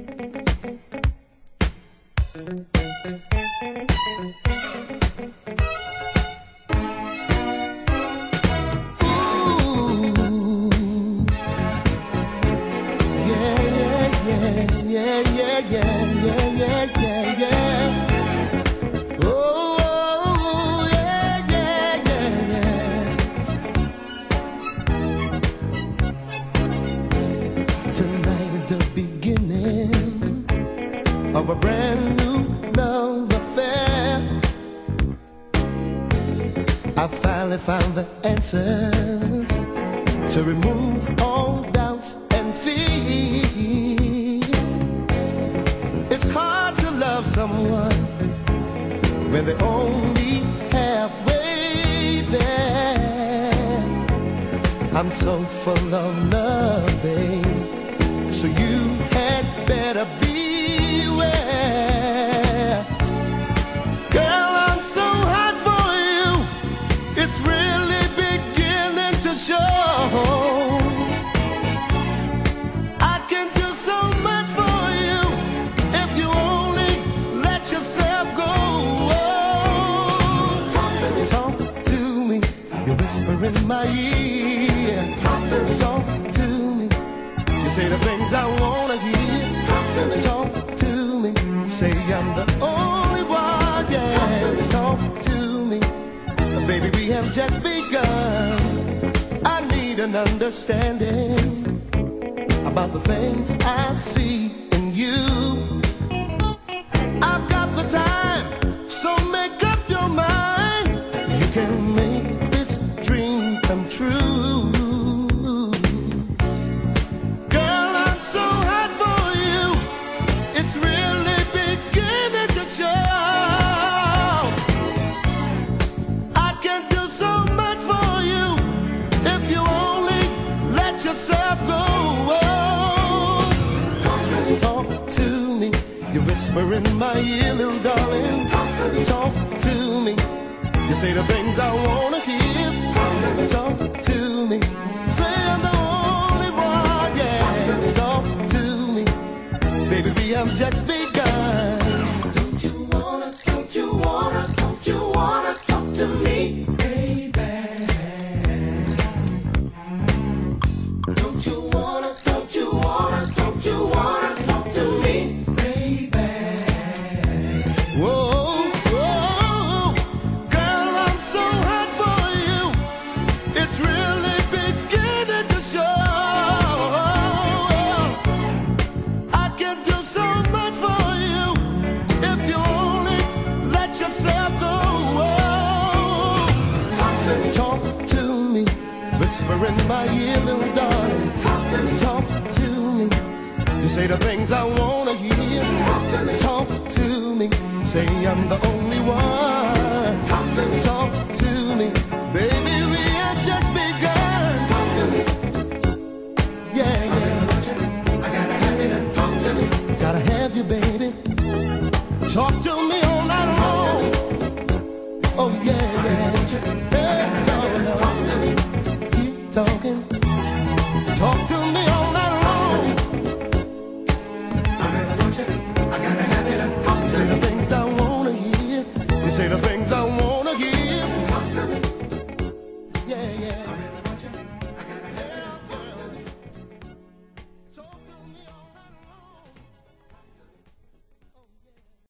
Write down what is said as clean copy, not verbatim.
Of a brand new love affair, I finally found the answers to remove all doubts and fears. It's hard to love someone when they're only halfway there. I'm so full of love, babe, so you had better beware. Girl, I'm so hot for you, it's really beginning to show. I can do so much for you if you only let yourself go. Talk to me, you whisper in my ear. Talk to me, talk to me. You say the things I wanna hear. Talk to me, talk to me. Say I'm the only one, yeah. Talk to me, baby, we have just begun. I need an understanding about the things I see in you. I've got the time, so make up your mind. You can make this dream come true. Girl, I'm so hot for you, it's really beginning to show. I can do so much for you if you only let yourself go. Talk to me, you whisper in my ear, little darling. Talk to me, you say the things I wanna hear. Talk to me, say I'm the only one, yeah. Talk to me, baby, we have just begun. Don't you wanna, don't you wanna, don't you wanna talk to me, baby? Don't you wanna, don't you wanna, don't you wanna talk to me, baby? Whoa, whoa, girl, I'm so hot for you, it's really beginning to show. I can do so much for you if you only let yourself go. Talk to me, whisper in my ear, little darling. Talk to me, you say the things I wanna hear. Talk to me, say I'm the only one. Talk to me, baby, we have just begun. Yeah, yeah, I gotta have you, talk to me. Gotta have you, baby. Talk to me.